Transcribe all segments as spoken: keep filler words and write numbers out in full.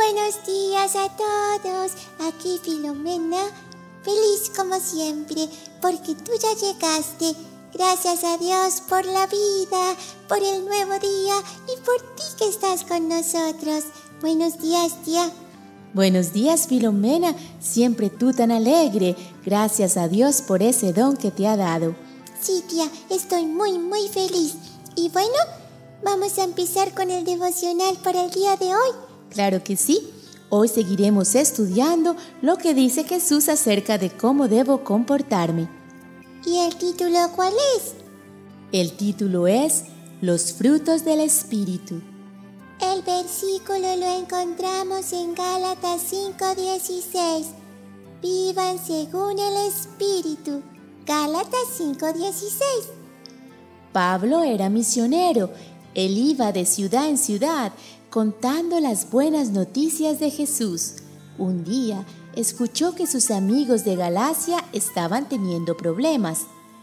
Buenos días a todos, aquí Filomena, feliz como siempre, porque tú ya llegaste. Gracias a Dios por la vida, por el nuevo día y por ti que estás con nosotros. Buenos días, tía. Buenos días, Filomena, siempre tú tan alegre. Gracias a Dios por ese don que te ha dado. Sí, tía, estoy muy, muy feliz. Y bueno, vamos a empezar con el devocional para el día de hoy. Claro que sí. Hoy seguiremos estudiando lo que dice Jesús acerca de cómo debo comportarme. ¿Y el título cuál es? El título es Los frutos del Espíritu. El versículo lo encontramos en Gálatas cinco dieciséis. Vivan según el Espíritu. Gálatas cinco dieciséis. Pablo era misionero. Él iba de ciudad en ciudad contando las buenas noticias de Jesús. Un día escuchó que sus amigos de Galacia estaban teniendo problemas.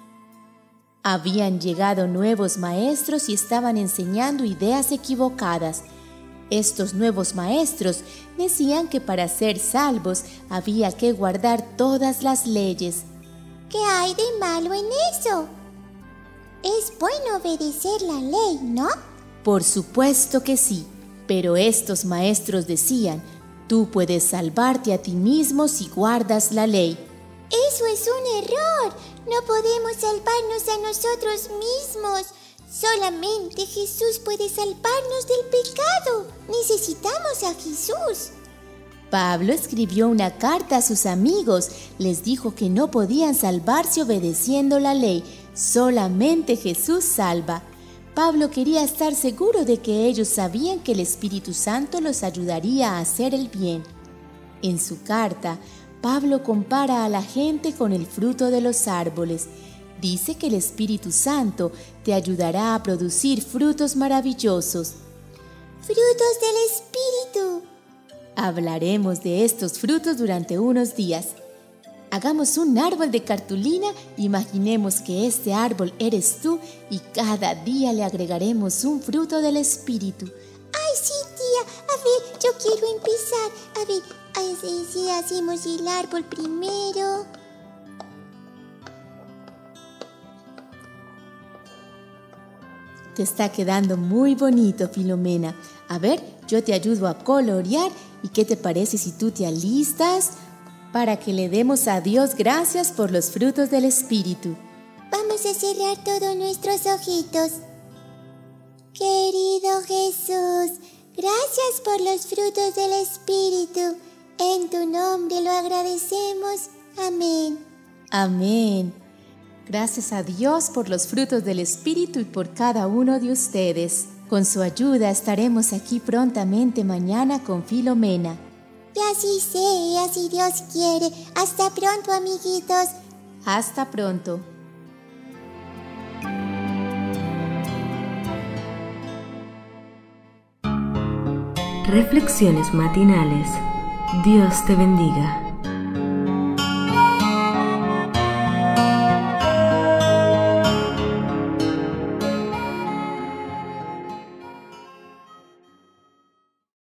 Habían llegado nuevos maestros y estaban enseñando ideas equivocadas. Estos nuevos maestros decían que para ser salvos había que guardar todas las leyes. ¿Qué hay de malo en eso? Es bueno obedecer la ley, ¿no? Por supuesto que sí, pero estos maestros decían: tú puedes salvarte a ti mismo si guardas la ley. Eso es un error. No podemos salvarnos a nosotros mismos. Solamente Jesús puede salvarnos del pecado. Necesitamos a Jesús. Pablo escribió una carta a sus amigos. Les dijo que no podían salvarse obedeciendo la ley. Solamente Jesús salva. Pablo quería estar seguro de que ellos sabían que el Espíritu Santo los ayudaría a hacer el bien. En su carta, Pablo compara a la gente con el fruto de los árboles. Dice que el Espíritu Santo te ayudará a producir frutos maravillosos. ¡Frutos del Espíritu! Hablaremos de estos frutos durante unos días. Hagamos un árbol de cartulina, imaginemos que este árbol eres tú y cada día le agregaremos un fruto del Espíritu. ¡Ay, sí, tía! A ver, yo quiero empezar. A ver, así, sí, hacemos el árbol primero. Te está quedando muy bonito, Filomena. A ver, yo te ayudo a colorear. ¿Y qué te parece si tú te alistas para que le demos a Dios gracias por los frutos del Espíritu? Vamos a cerrar todos nuestros ojitos. Querido Jesús, gracias por los frutos del Espíritu. En tu nombre lo agradecemos. Amén. Amén. Gracias a Dios por los frutos del Espíritu y por cada uno de ustedes. Con su ayuda estaremos aquí prontamente mañana con Filomena. Y así sea, si Dios quiere. Hasta pronto, amiguitos. Hasta pronto. Reflexiones matinales. Dios te bendiga.